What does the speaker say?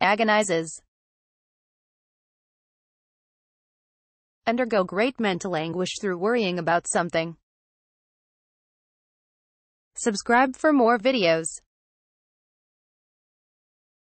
Agonizes. Undergo great mental anguish through worrying about something. Subscribe for more videos.